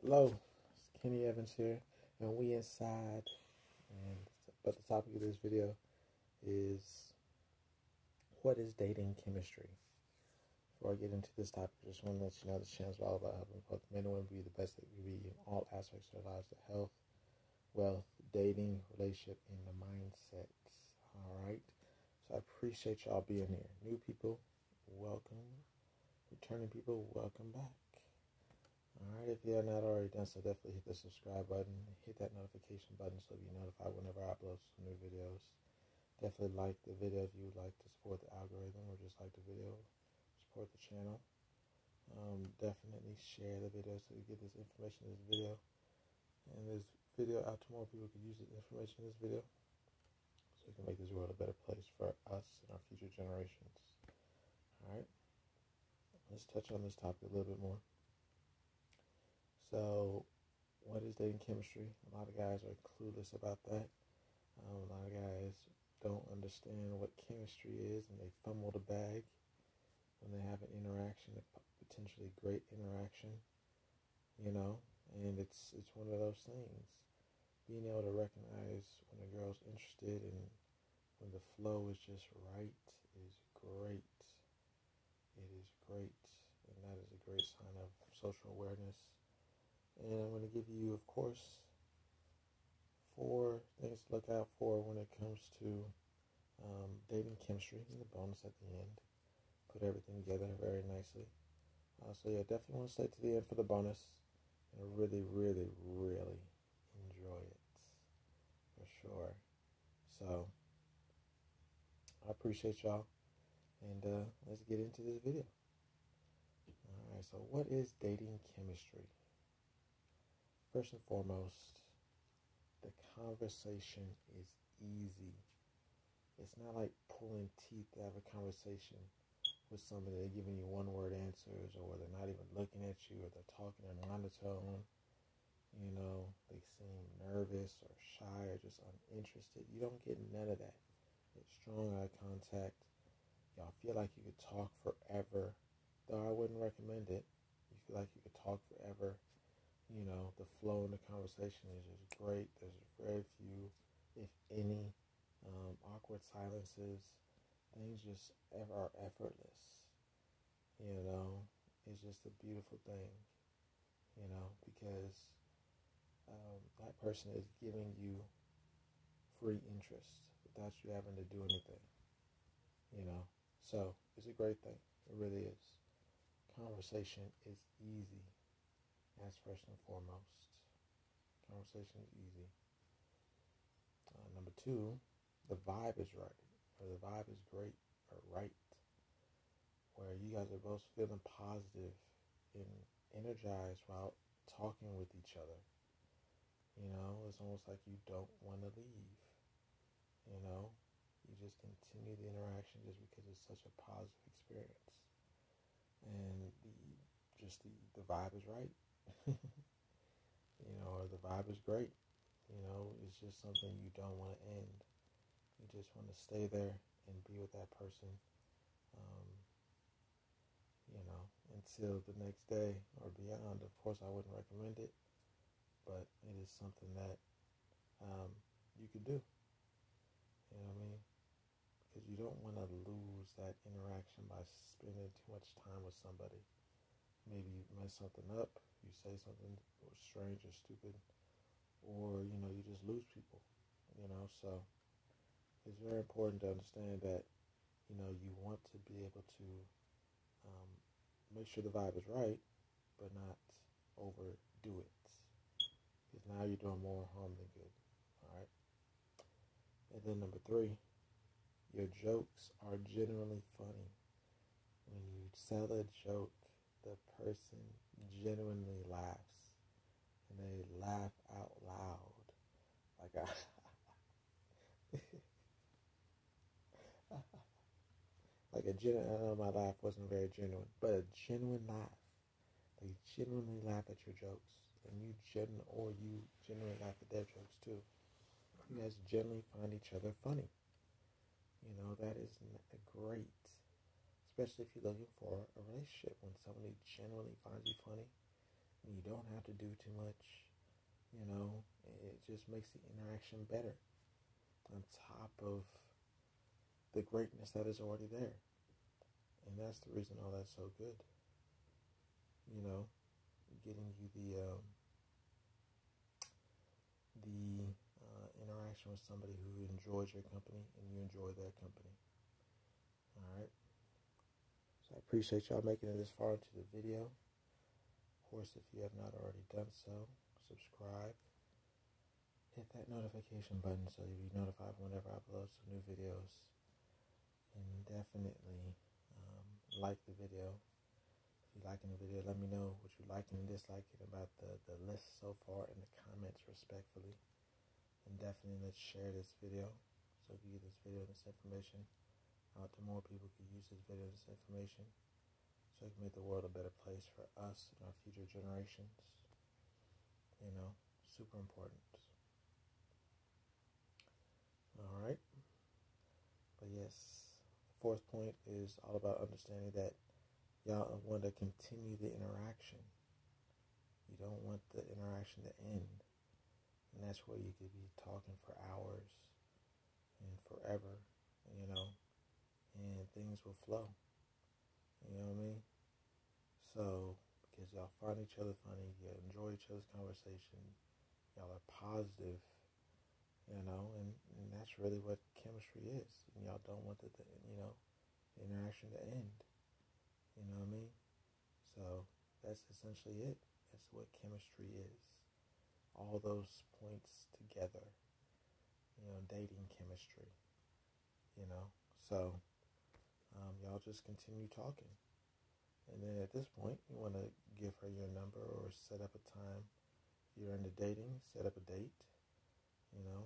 Hello, it's KennyCEvans here, and we inside. But the topic of this video is, what is dating chemistry? Before I get into this topic, I just want to let you know this channel is all about helping both men and women be the best they can be in all aspects of their lives: the health, wealth, dating, relationship, and the mindsets. All right. So I appreciate y'all being here. New people, welcome. Returning people, welcome back. Alright, if you're not already done so, definitely hit the subscribe button, hit that notification button so you'll be notified whenever I upload some new videos. Definitely like the video if you would like to support the algorithm or just like the video, support the channel. Definitely share the video so you get this information in this video, and this video out to more people who can use this information in this video so we can make this world a better place for us and our future generations. Alright, let's touch on this topic a little bit more. So, what is dating chemistry? A lot of guys are clueless about that. A lot of guys don't understand what chemistry is, and they fumble the bag when they have an interaction, a potentially great interaction, and it's one of those things. Being able to recognize when a girl's interested and when the flow is just right is great. It is great, and that is a great sign of social awareness. And I'm going to give you, of course, 4 things to look out for when it comes to dating chemistry, and the bonus at the end. Put everything together very nicely. So yeah, definitely want to stay to the end for the bonus, and really, really, really enjoy it, for sure. So, I appreciate y'all, and let's get into this video. Alright, so what is dating chemistry? First and foremost, the conversation is easy. It's not like pulling teeth to have a conversation with somebody. They're giving you one-word answers, or they're not even looking at you, or they're talking in monotone. They seem nervous or shy or just uninterested. You don't get none of that. It's strong eye contact. Y'all feel like you could talk forever, though I wouldn't recommend it. You feel like you could talk forever. The flow in the conversation is just great. There's very few, if any, awkward silences. Things just are effortless. It's just a beautiful thing, because that person is giving you free interest without you having to do anything, So it's a great thing. It really is. Conversation is easy. That's first and foremost. Conversation is easy. Number 2, the vibe is right, or the vibe is great, or right, where you guys are both feeling positive and energized while talking with each other. It's almost like you don't want to leave. You just continue the interaction just because it's such a positive experience, and the vibe is right. Or the vibe is great. It's just something you don't want to end. You just want to stay there and be with that person, until the next day or beyond. Of course, I wouldn't recommend it, but it is something that you can do. You know what I mean? Because you don't want to lose that interaction by spending too much time with somebody. Maybe you mess something up, you say something strange or stupid, or you just lose people. So it's very important to understand that you want to be able to make sure the vibe is right, but not overdo it, because now you're doing more harm than good. All right. And then number 3, your jokes are genuinely funny. When you tell a joke, the person genuinely laughs, and they laugh out loud. I know my laugh wasn't very genuine, but a genuine laugh. They genuinely laugh at your jokes, and you genuinely laugh at their jokes too. You guys genuinely find each other funny. That is great, especially if you're looking for a relationship. When somebody genuinely finds you funny, You don't have to do too much. You know, it just makes the interaction better on top of the greatness that is already there. And that's the reason all that's so good. You know, getting you the interaction with somebody who enjoys your company and you enjoy their company. All right. So I appreciate y'all making it this far into the video. Of course, if you have not already done so, subscribe. Hit that notification button so you'll be notified whenever I upload some new videos. And definitely like the video. If you're liking the video, let me know what you like and dislike it about the list so far in the comments respectfully. And definitely let's share this video so we can get this video and this information out to more people who use this video and this information so it can make the world a better place for us and our future generations. You know, super important. Alright. But yes, the fourth point is all about understanding that y'all want to continue the interaction. You don't want the interaction to end. And that's where you could be talking for hours and forever, you know, and things will flow. You know what I mean? So, because y'all find each other funny, you enjoy each other's conversation, y'all are positive, you know, and that's really what chemistry is. And y'all don't want the interaction to end. You know what I mean? So that's essentially it. That's what chemistry is. All those points together. You know, dating chemistry. You know, so y'all just continue talking. And then at this point, you want to give her your number or set up a time. If you're into dating, set up a date. You know,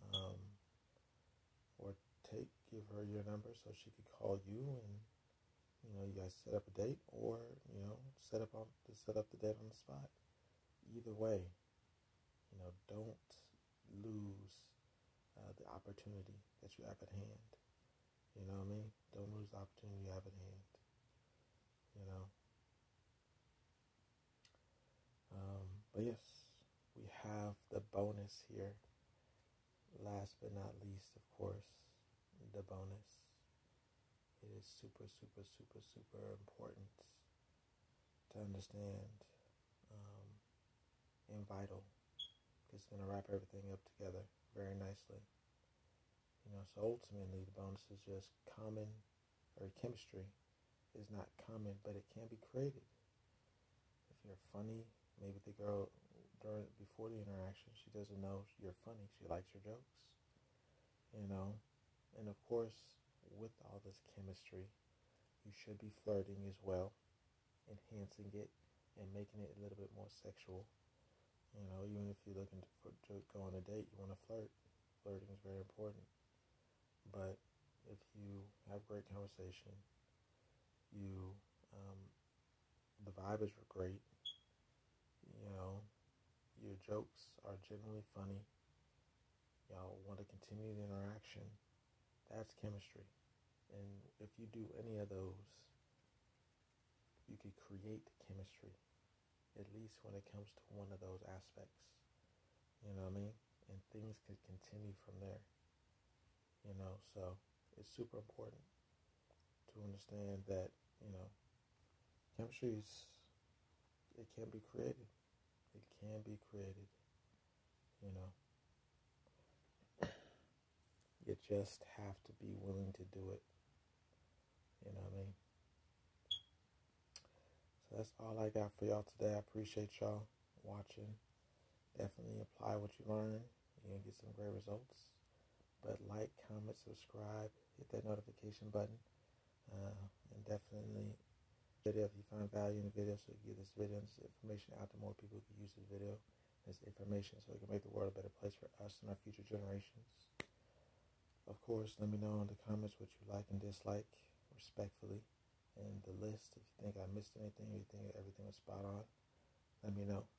or give her your number so she could call you and, you know, you guys set up a date, or, you know, set up the date on the spot. Either way, you know, don't lose the opportunity that you have at hand. You know what I mean? Don't lose the opportunity you have at hand. You know. But yes, we have the bonus here. Last but not least, of course, the bonus. It is super, super, super, super important to understand and vital. It's going to wrap everything up together very nicely. You know, so ultimately the bonus is just common, or chemistry is not common, but it can be created. If you're funny, maybe the girl before the interaction, she doesn't know you're funny. She likes your jokes. You know, and of course, with all this chemistry, you should be flirting as well, enhancing it and making it a little bit more sexual. You know, even if you're looking to go on a date, you want to flirt. Flirting is very important. But if you have great conversation, the vibe is great. You know, your jokes are generally funny. Y'all want to continue the interaction. That's chemistry. And if you do any of those, you could create chemistry, at least when it comes to one of those aspects. You know what I mean? And things could continue from there. You know, so it's super important to understand that, you know, chemistry it can be created. It can be created, you know. You just have to be willing to do it. You know what I mean? So that's all I got for y'all today. I appreciate y'all watching. Definitely apply what you learn. You're going to get some great results. But like, comment, subscribe, hit that notification button. And definitely video if you find value in the video, so you get this video and this information out to more people who can use this video, this information, so it can make the world a better place for us and our future generations. Of course, let me know in the comments what you like and dislike, respectfully, and the list. If you think I missed anything, or you think everything was spot on, let me know.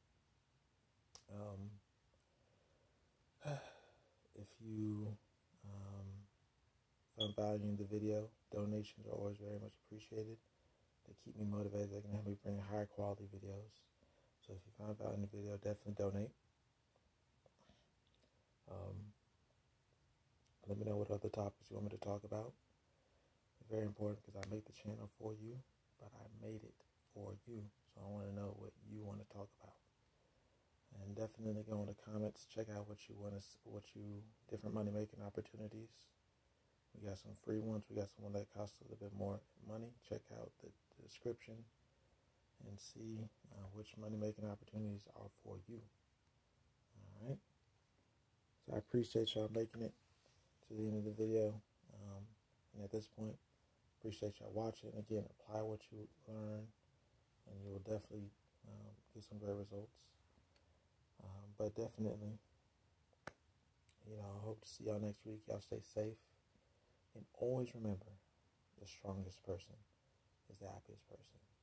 If you found value in the video, donations are always very much appreciated. They keep me motivated. They can help me bring higher quality videos. So if you found value in the video, definitely donate. Let me know what other topics you want me to talk about. It's very important because I make the channel for you, but I made it for you. So I want to know what you want to talk about. And definitely go in the comments, check out what you want to, different money making opportunities. We got some free ones. We got some that cost a little bit more money. Check out the description and see which money making opportunities are for you. All right. So I appreciate y'all making it to the end of the video. And at this point, appreciate y'all watching. Again, apply what you learn, and you will definitely get some great results. But definitely, I hope to see y'all next week. Y'all stay safe. And always remember, the strongest person is the happiest person.